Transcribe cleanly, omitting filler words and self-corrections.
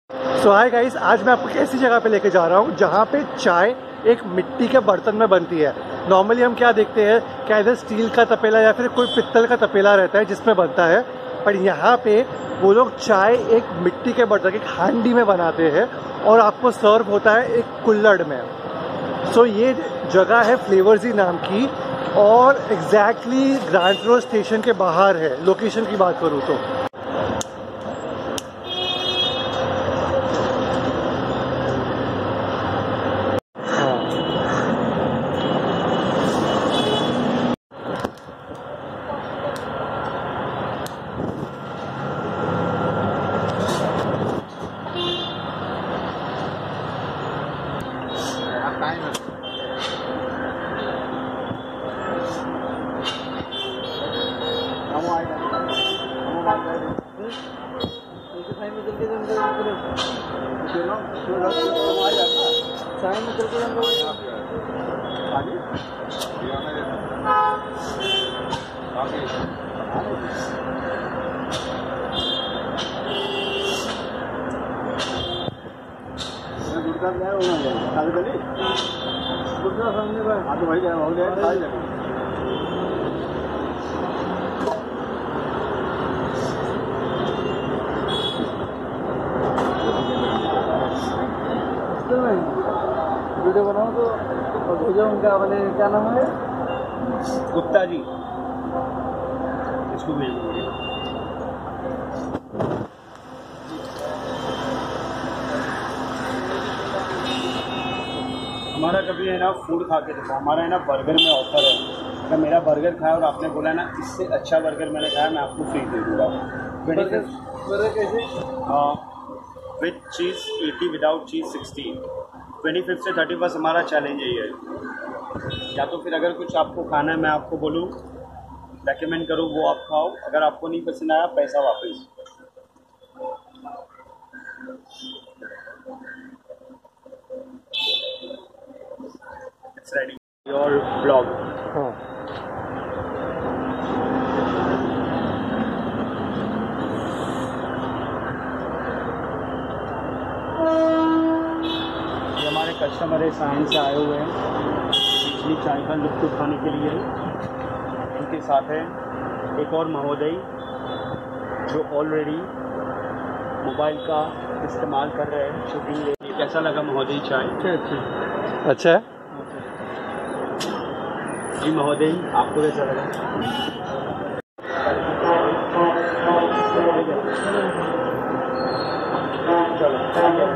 सो hi guys, आज मैं आपको ऐसी जगह पे लेके जा रहा हूँ जहाँ पे चाय एक मिट्टी के बर्तन में बनती है। नॉर्मली हम क्या देखते हैं कि इधर स्टील का तपेला या फिर कोई पित्तल का तपेला रहता है जिसमें बनता है, पर यहाँ पे वो लोग चाय एक मिट्टी के बर्तन, एक हांडी में बनाते हैं और आपको सर्व होता है एक कुल्हड़ में। सो ये जगह है फ्लेवर्जी नाम की और एग्जैक्टली ग्रांट रोड स्टेशन के बाहर है। लोकेशन की बात करूँ तो वीडियो बनाओ तो भेजो। उनका अपने क्या नाम है? गुप्ता जी। इसको भेज दो। हमारा कभी है ना फूड खा के देखो। हमारा है ना बर्गर में ऑफर है। अगर मेरा बर्गर खाया और आपने बोला ना इससे अच्छा बर्गर मैंने खाया, मैं आपको फ्री दे दूँगा। बर्गर कैसे? विद चीज़ 80, विदाउट चीज़ 60। 25 से 31 हमारा चैलेंज यही है। या तो फिर अगर कुछ आपको खाना है, मैं आपको बोलूँ रेकमेंड करूँ, वो आप खाओ। अगर आपको नहीं पसंद आया, पैसा वापस। It's ready your blog. हाँ, हमारे कस्टमर है, साइंस से आए हुए हैं पिछली चाय का लुत्फ उठाने के लिए। इनके साथ है एक और महोदय जो ऑलरेडी मोबाइल का इस्तेमाल कर रहे हैं शूटिंग के लिए। कैसा लगा महोदय चाय? अच्छा है जी महोदय, आपको कैसा लगा? चलो